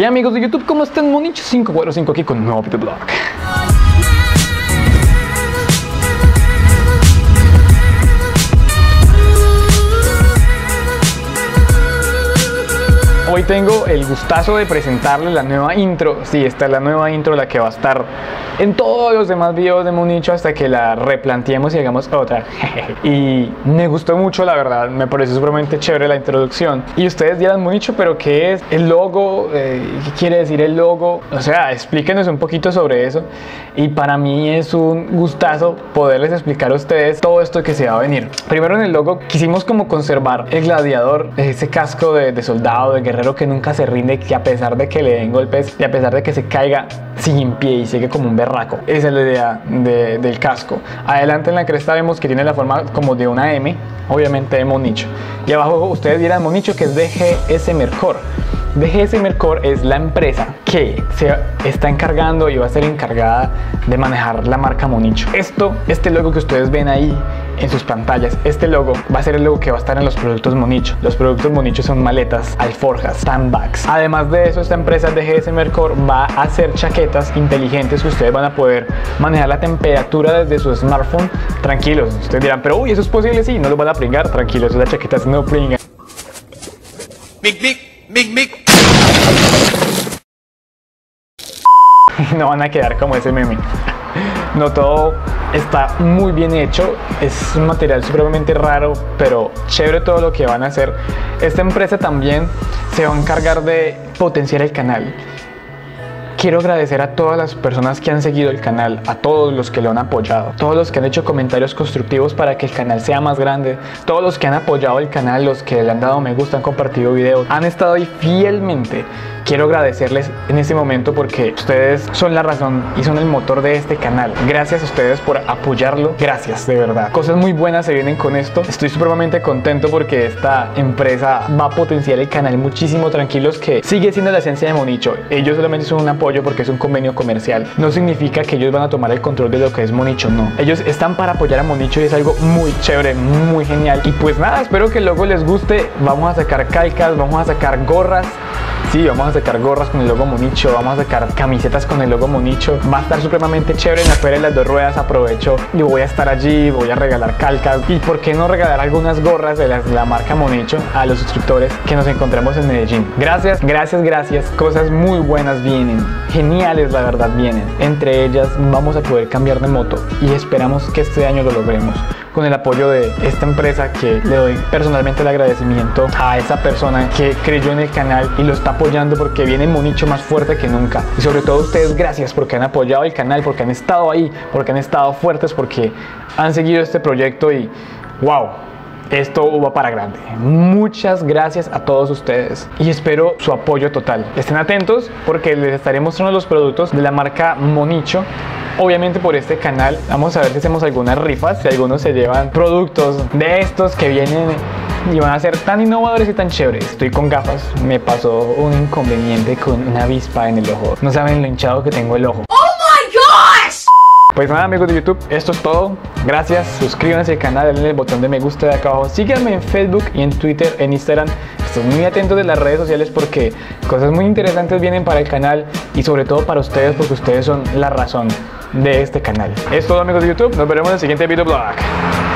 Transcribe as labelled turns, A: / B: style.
A: ¿Qué amigos de YouTube? ¿Cómo están? Monicho545 aquí con un nuevo videoblog. Hoy tengo el gustazo de presentarles la nueva intro. Sí, esta es la nueva intro, la que va a estar en todos los demás videos de Monicho hasta que la replanteemos y hagamos otra. Y me gustó mucho, la verdad, me pareció supremamente chévere la introducción. Y ustedes dirán, Monicho, ¿pero qué es el logo? ¿Qué quiere decir el logo? O sea, explíquenos un poquito sobre eso. Y para mí es un gustazo poderles explicar a ustedes todo esto que se va a venir. Primero, en el logo quisimos como conservar el gladiador, ese casco de soldado, de guerrero que nunca se rinde, que a pesar de que le den golpes y a pesar de que se caiga, sigue en pie y sigue como un berraco. Esa es la idea del casco. Adelante en la cresta vemos que tiene la forma como de una M, obviamente de Monicho. Y abajo ustedes dirán, Monicho, que es DGS Mercor. DGS Mercor es la empresa que se está encargando y va a ser encargada de manejar la marca Monicho. Este logo que ustedes ven ahí en sus pantallas, este logo va a ser el logo que va a estar en los productos Monicho. Los productos Monicho son maletas, alforjas, sandbags. Además de eso, esta empresa DGS Mercor va a hacer chaquetas inteligentes que ustedes van a poder manejar la temperatura desde su smartphone tranquilos. Ustedes dirán, pero uy, ¿eso es posible? Sí, no lo van a pringar, tranquilos, las chaquetas no pringan. Mic. No van a quedar como ese meme. No, todo está muy bien hecho. Es un material supremamente raro, pero chévere todo lo que van a hacer. Esta empresa también se va a encargar de potenciar el canal. Quiero agradecer a todas las personas que han seguido el canal, a todos los que lo han apoyado, todos los que han hecho comentarios constructivos para que el canal sea más grande, todos los que han apoyado el canal, los que le han dado me gusta, han compartido videos, han estado ahí fielmente. Quiero agradecerles en este momento porque ustedes son la razón y son el motor de este canal. Gracias a ustedes por apoyarlo. Gracias, de verdad. Cosas muy buenas se vienen con esto. Estoy supremamente contento porque esta empresa va a potenciar el canal muchísimo. Tranquilos que sigue siendo la esencia de Monicho. Ellos solamente son un apoyo porque es un convenio comercial. No significa que ellos van a tomar el control de lo que es Monicho, no. Ellos están para apoyar a Monicho y es algo muy chévere, muy genial. Y pues nada, espero que el logo les guste. Vamos a sacar calcas, vamos a sacar gorras. Sí, vamos a sacar gorras con el logo Monicho, vamos a sacar camisetas con el logo Monicho. Va a estar supremamente chévere en la Feria de las Dos Ruedas. Aprovecho y voy a estar allí, voy a regalar calcas. Y por qué no regalar algunas gorras de la marca Monicho a los suscriptores que nos encontremos en Medellín. Gracias. Cosas muy buenas vienen, geniales la verdad vienen. Entre ellas vamos a poder cambiar de moto y esperamos que este año lo logremos. Con el apoyo de esta empresa, que le doy personalmente el agradecimiento a esa persona que creyó en el canal y lo está apoyando porque viene Monicho más fuerte que nunca. Y sobre todo ustedes, gracias porque han apoyado el canal, porque han estado ahí, porque han estado fuertes, porque han seguido este proyecto y wow, esto va para grande. Muchas gracias a todos ustedes y espero su apoyo total. Estén atentos porque les estaré mostrando los productos de la marca Monicho. Obviamente por este canal vamos a ver si hacemos algunas rifas, si algunos se llevan productos de estos que vienen y van a ser tan innovadores y tan chéveres. Estoy con gafas, me pasó un inconveniente con una avispa en el ojo. No saben lo hinchado que tengo el ojo. ¡Oh my gosh! Pues nada, amigos de YouTube, esto es todo. Gracias, suscríbanse al canal, denle el botón de me gusta de acá abajo. Síganme en Facebook y en Twitter, en Instagram. Estoy muy atento de las redes sociales porque cosas muy interesantes vienen para el canal y sobre todo para ustedes porque ustedes son la razón de este canal. Es todo, amigos de YouTube, nos veremos en el siguiente videoblog.